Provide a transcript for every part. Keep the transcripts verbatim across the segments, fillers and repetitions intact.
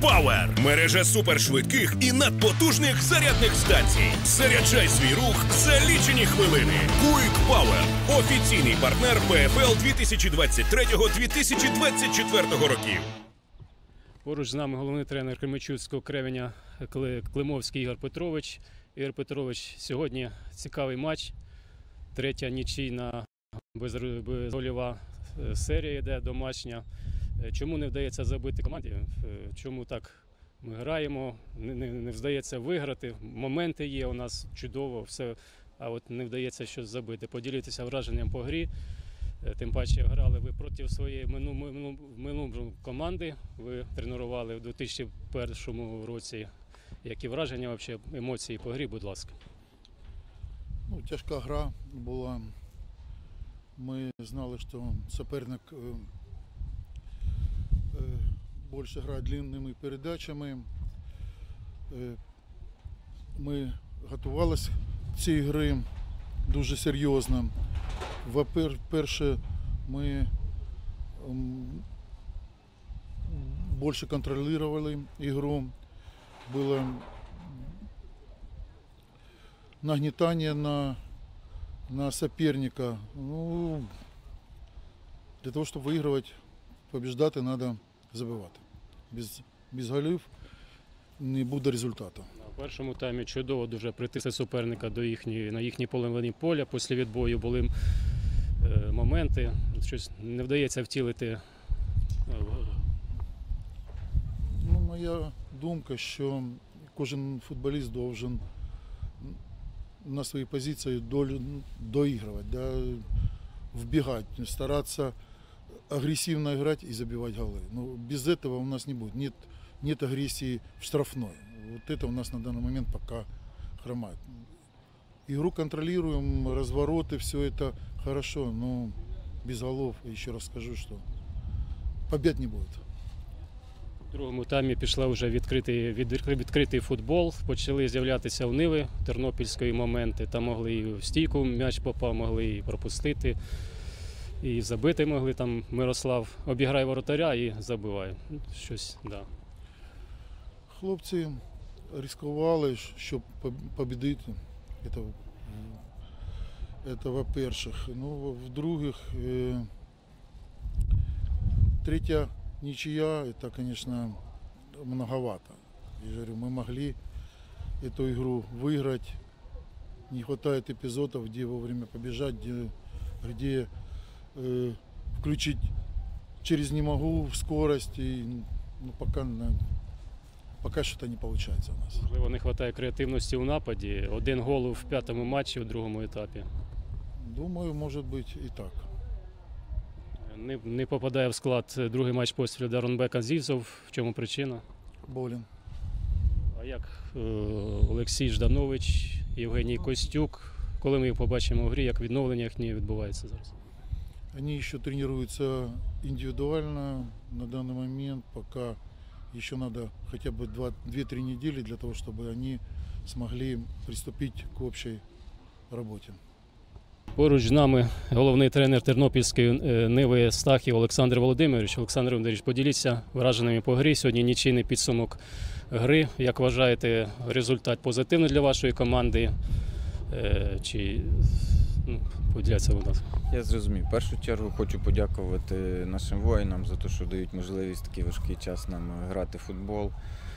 Power – мережа супершвидких і надпотужних зарядних станцій. Заряджай свій рух за лічені хвилини. Quick Power – офіційний партнер Пе Еф Ел дві тисячі двадцять третього - дві тисячі двадцять четвертого років. Поруч з нами головний тренер Кременчуцького Кременя Климовський Ігор Петрович. Ігор Петрович, сьогодні цікавий матч. Третя нічийна безгольова серія йде домашня. Чому не вдається забити команді? Чому так ми граємо, не, не, не вдається виграти? Моменти є у нас чудово, все, а от не вдається щось забити. Поділитися враженням по грі. Тим паче грали ви проти своєї минулої мину, команди. Ви тренували у дві тисячі першому році. Які враження, взагалі, емоції по грі, будь ласка? Ну, тяжка гра була. Ми знали, що суперник е, е, більше грає длинними передачами. Е, ми готувалися до цієї гри дуже серйозно. По-перше, ми більше контролювали ігру. Було нагнетание на, на соперника. Ну, для того, чтобы выигрывать, побеждать, надо забивати. Без, без голів не буде результату. На першому таймі чудово дуже притисли суперника до їхньої, на їхній половині поля. Після відбою були е, моменти. Щось не вдається втілити. Ну, моя думка, що кожен футболіст должен на своїй позиції доігрувати, да, вбігати, старатися агрессивно грати і забивати голи. Но без этого у нас не будет. Нет, нет агрессии в штрафной. Вот это у нас на данный момент пока хромает. Игру контролируем, развороты, все это хорошо, но без голов, еще раз скажу, что побед не будет. У другому таймі пішла вже відкритий, відкритий футбол, почали з'являтися у Ниви тернопільської моменти, там могли і в стійку м'яч попав, могли і пропустити, і забити могли, там Мирослав обіграє воротаря і забиває. Щось, да. Хлопці ризикували, щоб побідити, це, це во-перших. Ну, в-других, е, третя ничья, это, конечно, многовато. Я говорю, мы могли эту игру выиграть. Не хватает эпизодов, где вовремя побежать, где, где э, включить через не могу скорость. И, ну, пока, пока что-то не получается у нас. Можливо, не вистачає креативності у нападі. Один гол в п'ятому матчі у другому етапі. Думаю, може бути і так. Не, не попадає в склад другий матч після Даронбека Зівзов. В чому причина? Болен. А як е, Олексій Жданович, Євгеній Костюк, коли ми їх побачимо в грі, як відновлення їхнє відбувається зараз? Они еще тренируются индивидуально на данный момент, пока еще надо хотя бы две-три недели для того, чтобы они смогли приступить к общей работе. Поруч з нами головний тренер Тернопільської Ниви Стахів Олександр Володимирович. Олександр Володимирович, поділіться враженнями по грі. Сьогодні нічийний підсумок гри. Як вважаєте, результат позитивний для вашої команди? Чи ну, поділяться у нас? Я зрозумів. В першу чергу хочу подякувати нашим воїнам за те, що дають можливість в такий важкий час нам грати в футбол.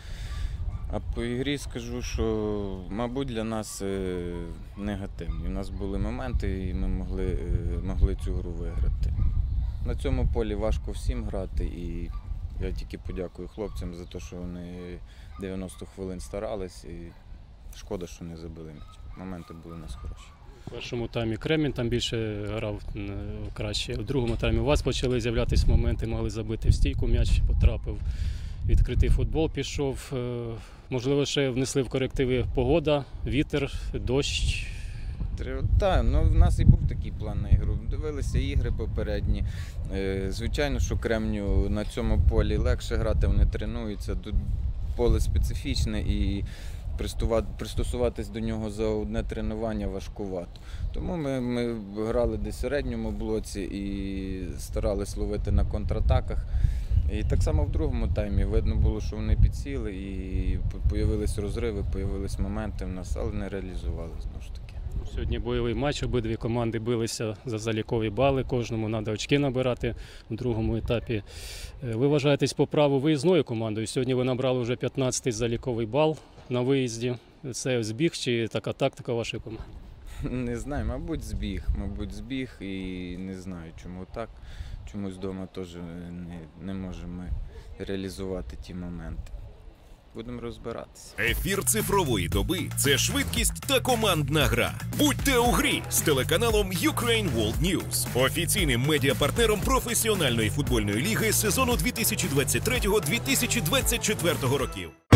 А по ігрі скажу, що, мабуть, для нас негативні. У нас були моменти, і ми могли, могли цю гру виграти. На цьому полі важко всім грати, і я тільки подякую хлопцям за те, що вони дев'яносто хвилин старались, і шкода, що не забили м'яч. Моменти були у нас хороші. У першому таймі Кремінь там більше грав краще. У другому таймі у вас почали з'являтися моменти, могли забити в стійку, м'яч потрапив. Відкритий футбол пішов. Можливо, ще внесли в корективи погода, вітер, дощ. Так, ну в нас і був такий план на ігру. Дивилися ігри попередні. Звичайно, що Кремню на цьому полі легше грати, вони тренуються. Тут поле специфічне і пристосуватись до нього за одне тренування важкувато. Тому ми, ми грали десь в середньому блоці і старались ловити на контратаках. І так само в другому таймі видно було, що вони підсіли і з'явились розриви, з'явились моменти в нас, але не реалізували знову ж таки. Сьогодні бойовий матч, обидві команди билися за залікові бали, кожному треба очки набирати у другому етапі. Ви вважаєтесь по праву виїзною командою. Сьогодні ви набрали вже п'ятнадцятий заліковий бал на виїзді. Це збіг чи така тактика вашої команди? Не знаю, мабуть, збіг. Мабуть, збіг і не знаю, чому так. Чомусь вдома теж не, не можемо реалізувати ті моменти. Будемо розбиратися. Ефір цифрової доби – це швидкість та командна гра. Будьте у грі з телеканалом Ukraine World News, офіційним медіапартнером професіональної футбольної ліги сезону дві тисячі двадцять третього - дві тисячі двадцять четвертого років.